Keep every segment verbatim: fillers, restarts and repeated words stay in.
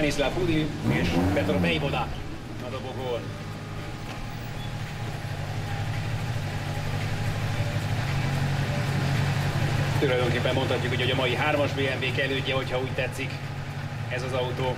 Stanislav Udi és Petr Vejvoda a dobogón. Tulajdonképpen mondhatjuk, hogy a mai hármas bé em vé elődje, hogyha úgy tetszik ez az autó.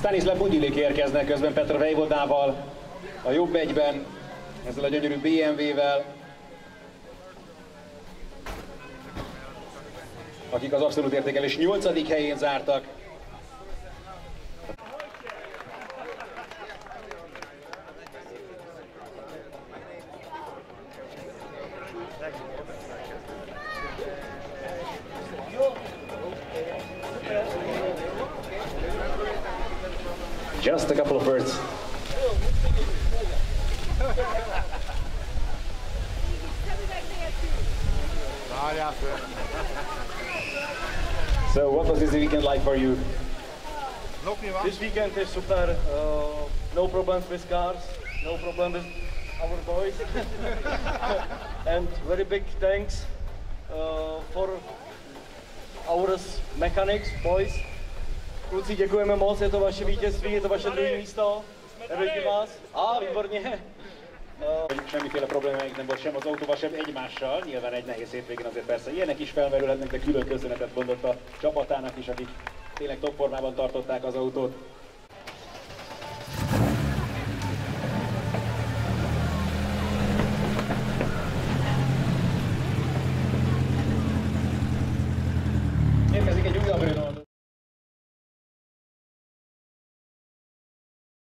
Stanislav Budilik érkeznek közben Petr Vejvodával, a jobb egyben, ezzel a gyönyörű bé em vé-vel, akik az abszolút értékelés nyolcadik helyén zártak. Just a couple of words. So, what was this weekend like for you? This weekend is super. Uh, no problems with cars, no problem with our boys, and very big thanks uh, for our mechanics, boys. Kluci, děkujeme moc, je to vaše vítězství, je to vaše druhé místo. Nevidím vás. A, výborně. Uh, Semmiféle problémáink nem volt sem az autóval, sem egymással. Nyilván egy nehéz hétvégén azért persze ilyenek is felmerülhetnek, de külön köszönetet mondott a csapatának is, akik tényleg top formában tartották az autót.